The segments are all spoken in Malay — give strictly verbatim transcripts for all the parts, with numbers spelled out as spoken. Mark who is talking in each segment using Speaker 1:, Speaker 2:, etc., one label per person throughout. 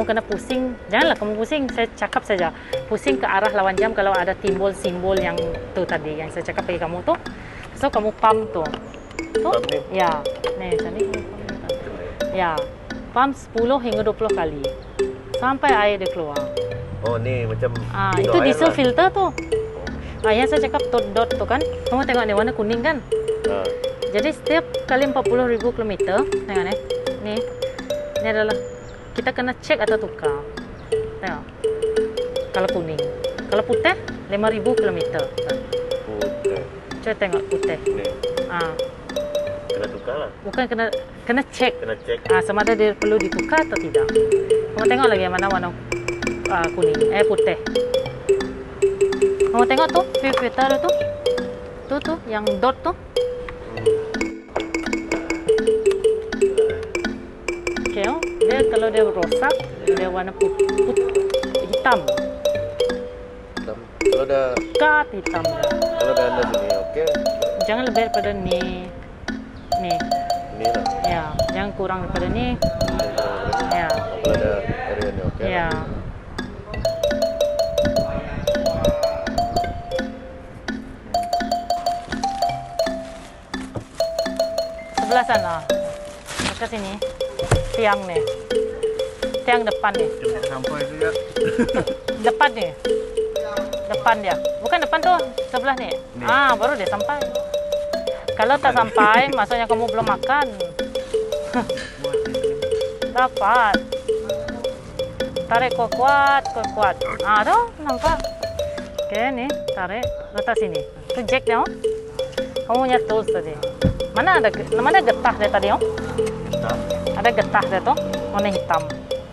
Speaker 1: kena pusing. Janganlah kamu pusing, saya cakap saja. Pusing ke arah lawan jam kalau ada timbul simbol yang tu tadi, yang saya cakap bagi kamu tuh. So, kamu pump tuh. Tuh? Ya. Nih, sini. Ya. Pump sepuluh hingga dua puluh kali. Sampai air dia keluar.
Speaker 2: Oh, ni macam...
Speaker 1: Ah, itu diesel lah. Filter tuh. Ah, yang saya cakap dot dot tuh kan. Kamu tengok nih, warna kuning kan? Ah. Jadi, setiap kali empat puluh ribu kilometer, tengok nih. Nih. Ini adalah kita kena cek atau tukar. Tengok. Kalau kuning. Kalau putih, lima ribu kilometer.
Speaker 2: Putih.
Speaker 1: Coba tengok putih. Nih. Ah.
Speaker 2: Kena tukar lah.
Speaker 1: Bukan kena kena cek.
Speaker 2: Kena cek.
Speaker 1: Ah, sama ada dia perlu ditukar atau tidak. Kamu tengok lagi yang mana warna uh, kuning, eh putih. Kamu tengok tuh, filter tuh. Tuh tuh, yang dot tuh. Oke, okay, oh. Dia kalau dia rosak, dia warna put, put, hitam.
Speaker 2: Hitam. Kalau ada
Speaker 1: kat hitam.
Speaker 2: Kalau ada anda sini, oke. Okay.
Speaker 1: Jangan lebih daripada ni. Nih.
Speaker 2: Ni lah.
Speaker 1: Ya, jangan kurang daripada ni. Ya.
Speaker 2: Kalau ada area ni, oke. Okay.
Speaker 1: Ya. Sebelah sana. Dekat sini. Tiang nih. Tiang depan nih.
Speaker 2: Sampai tu ya.
Speaker 1: Depan nih. Depan dia. Bukan depan tuh, sebelah nih. nih. Ah, baru dia sampai. Kalau tak sampai, maksudnya kamu belum makan. Dapat. Tarik kuat-kuat, kuat-kuat. Ah, tuh, nampak. Oke, nih, tarik. Letak sini. Itu jack dia, oh. Kamu punya tools tadi. Mana ada mana getah dia tadi, oh?
Speaker 2: Getah.
Speaker 1: Ada getah dia tuh, warna hitam.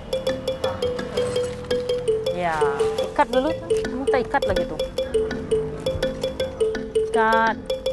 Speaker 1: Ya, ikat dulu. Kamu tak ikat lagi tuh. Ikat.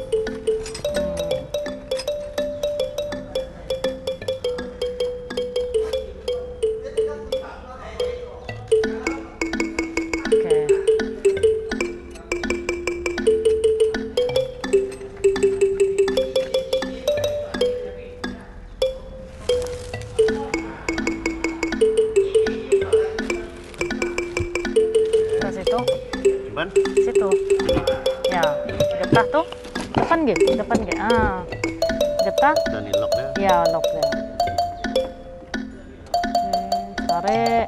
Speaker 1: Situ. Ya, getah tuh. Depan gitu, depan gitu. Ah. Getah.
Speaker 2: Dan lock dia.
Speaker 1: Ya, lock dia. Hmm, tarik.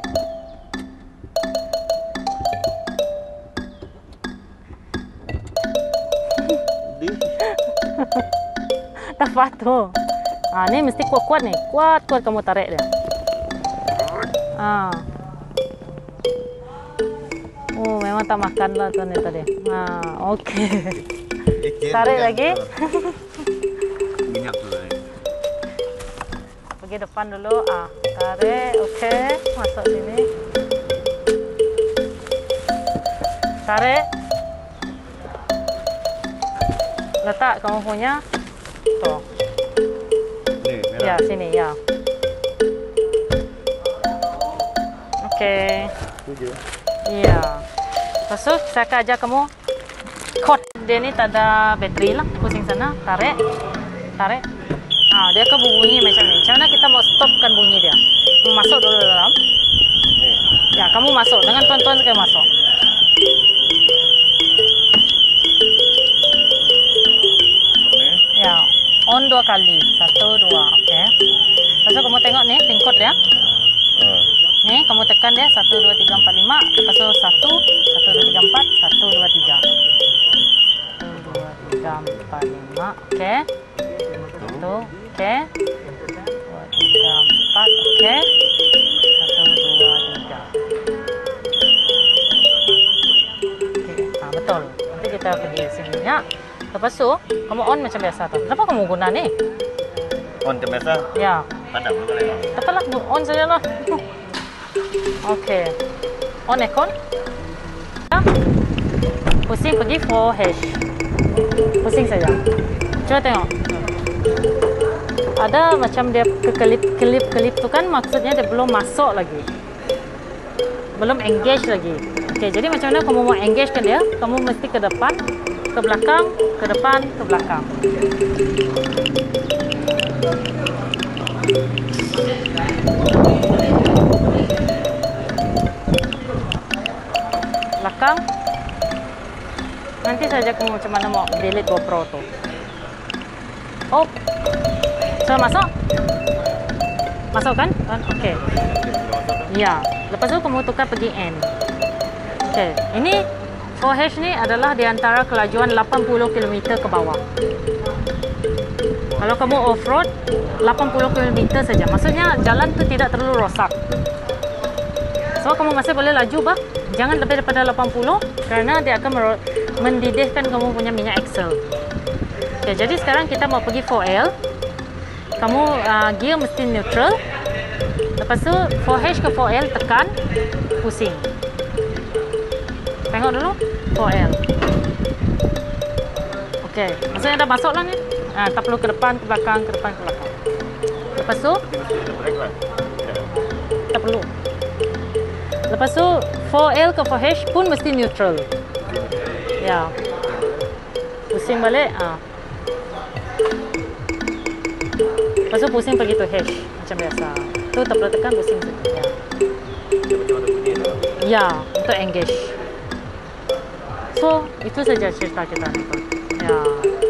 Speaker 1: Dapat tuh. Ah, ini mesti kuat-kuat nih. Kuat-kuat kamu tarik dia. Ah. Oh, memang tak makan lah tuh nih tadi. Nah, oke. Okay. Tarik lagi.
Speaker 2: Minyak dulu.
Speaker 1: Pergi depan dulu. Ah, tarik. Oke, okay. Masuk sini. Tarik. Letak kamu punya. Tuh.
Speaker 2: Nih, merah.
Speaker 1: Ya, sini ya. Oke. Okay.
Speaker 2: Tujuh.
Speaker 1: Iya. Lepas tu saya akan ajak kamu kot. Dia ni tak ada bateri lah. Pusing sana, tarik, tarik. Ah, dia akan berbunyi macam ni. Macam mana kita mau stopkan bunyi dia? Masuk dulu dalam. Ya, kamu masuk. Dengan tuan-tuan sekali masuk. Ya, on dua kali. Satu, dua. Oke. Lepas tu kamu tengok ni, pin code dia. Nih, kamu tekan dia satu dua tiga empat lima, lepas itu satu satu dua tiga empat satu dua tiga. satu dua tiga empat lima. Oke. satu, oke. dua tiga empat, oke. satu dua tiga. Oke, nah betul. Nanti kita pergi sini ya. Lepas itu, kamu on macam biasa tuh. Kenapa kamu guna nih?
Speaker 2: On macam biasa?
Speaker 1: Ya.
Speaker 2: Padam dulu kali.
Speaker 1: Tepalah, on saja lah. Oke, okay. On aircon. Pusing pergi for hash. Pusing saja. Coba tengok. Ada macam dia kelip-kelip-kelip tu kan, maksudnya dia belum masuk lagi. Belum engage lagi. Oke, okay, jadi macam mana kamu mau engage kan dia? Kamu mesti ke depan, ke belakang, ke depan, ke belakang. belakang. Nanti saja kamu macam mana mau delete GoPro tu. Oh, sudah masuk? Masuk kan? Kan? Okey. Ya. Lepas tu kamu tukar pergi N. Okey. Ini four H ni adalah di antara kelajuan lapan puluh kilometer ke bawah. Kalau kamu off-road, lapan puluh kilometer saja. Maksudnya jalan tu tidak terlalu rosak. So, kamu masih boleh laju bah. Jangan lebih daripada lapan puluh kerana dia akan mendidihkan kamu punya minyak axle. Okay, jadi sekarang kita mau pergi four L. Kamu uh, gear mesti neutral. Lepas tu four H ke four L tekan, pusing. Tengok dulu four L. Okey, maksudnya dah masuk lah ni. Ah, tak perlu ke depan, ke belakang, ke depan, ke belakang. Lepas tu tak perlu. Lepas tu four L ke four H pun mesti neutral. Ya. Pusing balik. Ah. Lepas tu pusing pergi tu H macam biasa. Tu tak perlu tekan, pusing saja. Ya. Ya, untuk engage. So, itu saja cerita kita ni. Ya.